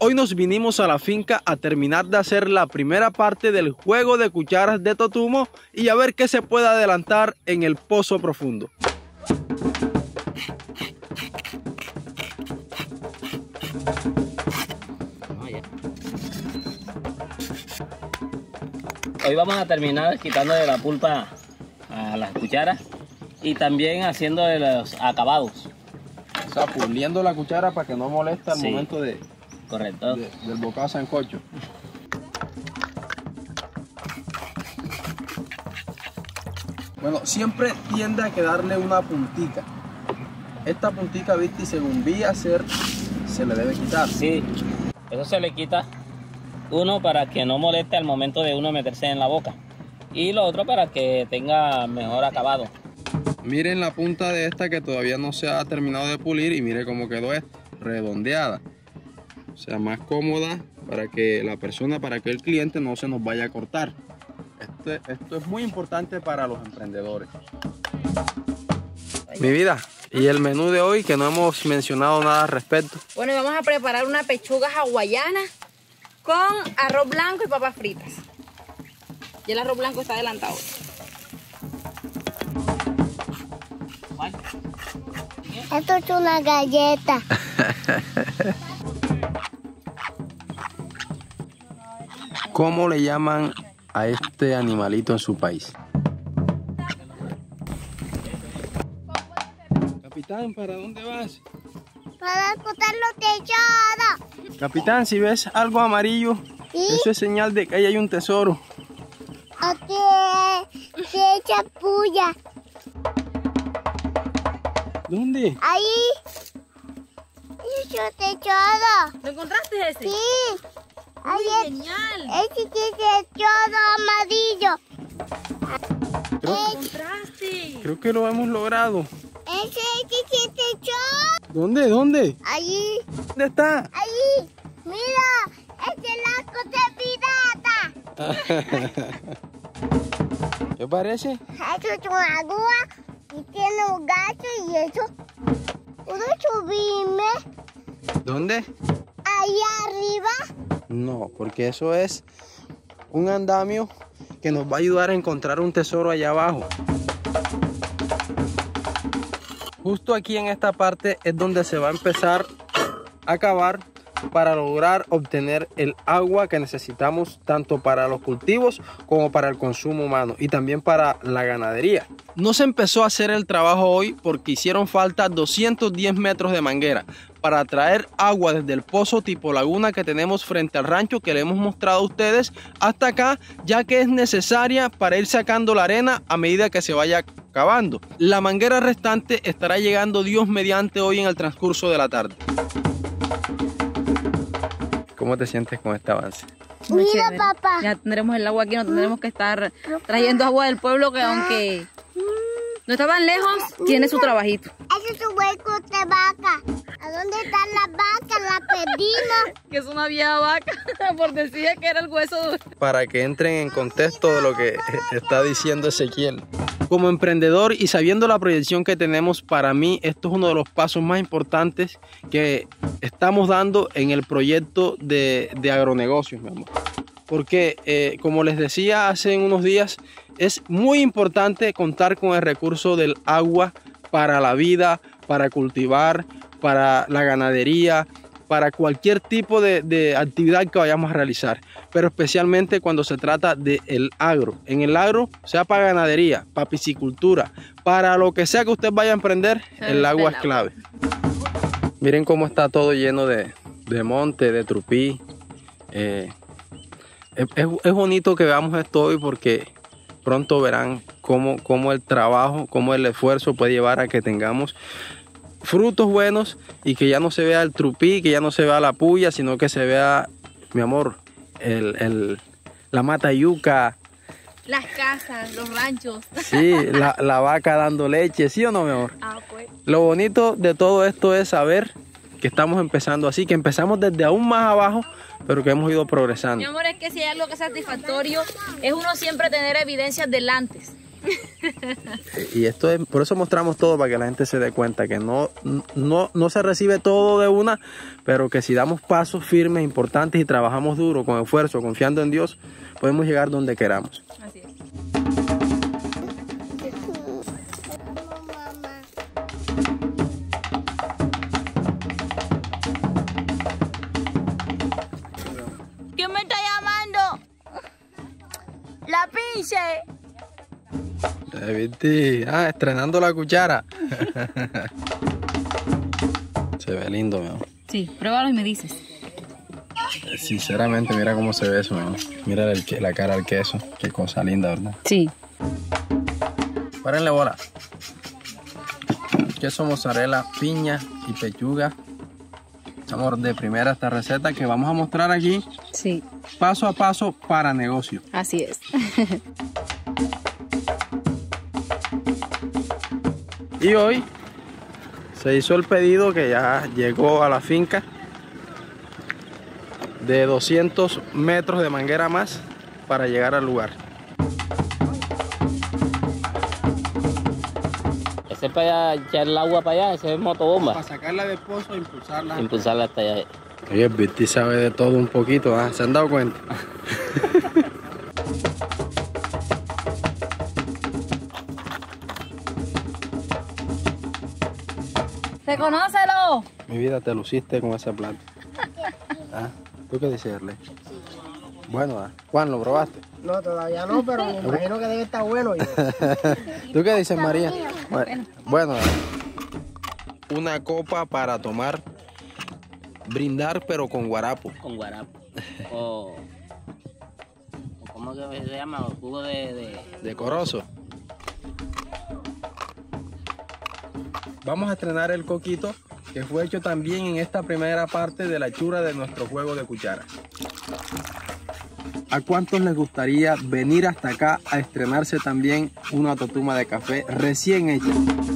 hoy nos vinimos a la finca a terminar de hacer la primera parte del juego de cucharas de Totumo y a ver qué se puede adelantar en el pozo profundo. Hoy vamos a terminar quitándole la pulpa a las cucharas y también haciendo los acabados. O sea, puliendo la cuchara para que no moleste al momento del bocado sancocho. Bueno, siempre tiende a quedarle una puntica. Esta puntica, viste, según vi hacer, se le debe quitar. Sí, eso se le quita. Uno para que no moleste al momento de uno meterse en la boca. Y lo otro para que tenga mejor acabado. Miren la punta de esta que todavía no se ha terminado de pulir y mire cómo quedó esta, redondeada. O sea, más cómoda para que la persona, para que el cliente no se nos vaya a cortar. Esto es muy importante para los emprendedores. Mi vida, y el menú de hoy que no hemos mencionado nada al respecto. Bueno, vamos a preparar una pechuga hawaiana con arroz blanco y papas fritas. Y el arroz blanco está adelantado. Esto es una galleta. ¿Cómo le llaman a este animalito en su país? Capitán, ¿para dónde vas? Para cortar los techados. Capitán, si ves algo amarillo, ¿sí? Eso es señal de que ahí hay un tesoro. Aquí se echa puya. ¿Dónde? Ahí. Ese techado. ¿Lo encontraste ese? Sí. Ay, ahí genial. Ese techado amarillo. ¿Lo encontraste? Creo que lo hemos logrado. Ese techado. ¿Dónde? ¿Dónde? Ahí. ¿Dónde está? Ahí. Mira. Ese es la pirata. ¿Qué parece? Eso es una agua y tiene un gato y eso. ¿Puedo subirme ¿Dónde? ahí arriba? No, porque eso es un andamio que nos va a ayudar a encontrar un tesoro allá abajo. Justo aquí en esta parte es donde se va a empezar a cavar para lograr obtener el agua que necesitamos tanto para los cultivos como para el consumo humano y también para la ganadería. No se empezó a hacer el trabajo hoy porque hicieron falta 210 metros de manguera para traer agua desde el pozo tipo laguna que tenemos frente al rancho que le hemos mostrado a ustedes hasta acá, ya que es necesaria para ir sacando la arena a medida que se vaya cavando. La manguera restante estará llegando Dios mediante hoy en el transcurso de la tarde. ¿Cómo te sientes con este avance? Muy Mira, chévere. papá. Ya tendremos el agua aquí, no tendremos que estar trayendo agua del pueblo que aunque no está tan lejos, tiene su trabajito. Ese es un hueco de vaca. ¿A dónde están las vacas? Las perdimos. Que es una vieja vaca, por decir que era el hueso. Para que entren en contexto de lo que está diciendo Ezequiel. Como emprendedor y sabiendo la proyección que tenemos, para mí esto es uno de los pasos más importantes que estamos dando en el proyecto de agronegocios, mi amor. Porque como les decía hace unos días, es muy importante contar con el recurso del agua para la vida, para cultivar, para la ganadería, para cualquier tipo de actividad que vayamos a realizar, pero especialmente cuando se trata del agro. En el agro, sea para ganadería, para piscicultura, para lo que sea que usted vaya a emprender, el agua es clave. Miren cómo está todo lleno de monte, de trupí. Es bonito que veamos esto hoy porque pronto verán cómo el trabajo, cómo el esfuerzo puede llevar a que tengamos frutos buenos y que ya no se vea el trupí, que ya no se vea la puya, sino que se vea, mi amor, la mata yuca. Las casas, los ranchos. Sí, la vaca dando leche, ¿sí o no, mi amor? Ah, pues. Lo bonito de todo esto es saber que estamos empezando así, que empezamos desde aún más abajo, pero que hemos ido progresando. Mi amor, es que si hay algo que es satisfactorio, es uno siempre tener evidencias del antes. Y esto es, por eso mostramos todo, para que la gente se dé cuenta que no se recibe todo de una, pero que si damos pasos firmes, importantes y trabajamos duro, con esfuerzo, confiando en Dios, podemos llegar donde queramos. Así es. ¿Quién me está llamando? La pinche. ¿Viste? Ah, estrenando la cuchara. Se ve lindo, mi amor. Sí, pruébalo y me dices. Sinceramente, mira cómo se ve eso, mi amor. Mira la cara del queso. Qué cosa linda, ¿verdad? Sí. Párenle bola. Queso, mozzarella, piña y pechuga. Amor, de primera esta receta que vamos a mostrar aquí. Sí. Paso a paso para negocio. Así es. Y hoy se hizo el pedido que ya llegó a la finca de 200 metros de manguera más para llegar al lugar. Ese es para echar el agua para allá, ese es motobomba. Para sacarla del pozo e impulsarla. Impulsarla hasta allá. Oye, el Viti sabe de todo un poquito, ¿eh? ¿Se han dado cuenta? ¡Reconócelo! Mi vida, te luciste con ese plato. ¿Ah? ¿Tú qué dices, Erle? Bueno, Juan, ¿lo probaste? No, todavía no, pero me imagino que debe estar bueno. ¿Tú qué dices, María? Bueno, una copa para tomar, brindar, pero con guarapo. Con guarapo. O ¿cómo que se llama? O jugo De corozo. Vamos a estrenar el coquito, que fue hecho también en esta primera parte de la hechura de nuestro juego de cuchara. ¿A cuántos les gustaría venir hasta acá a estrenarse también una totuma de café recién hecha?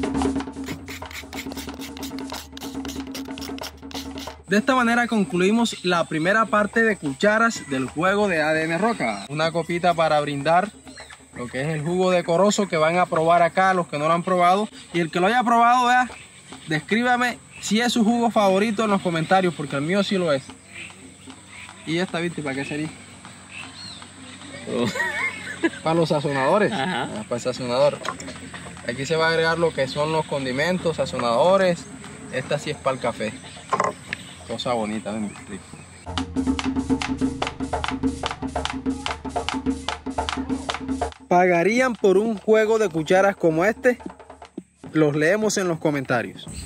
De esta manera concluimos la primera parte de cucharas del juego de ADN Roca. Una copita para brindar lo que es el jugo de corozo que van a probar acá, los que no lo han probado. Y el que lo haya probado, vea, descríbame si es su jugo favorito en los comentarios, porque el mío sí lo es. Y esta, ¿viste? ¿Para qué sería? Para los sazonadores. Ajá. Para el sazonador. Aquí se va a agregar lo que son los condimentos, sazonadores. Esta sí es para el café. Cosa bonita, ven, rico. ¿Pagarían por un juego de cucharas como este? Los leemos en los comentarios.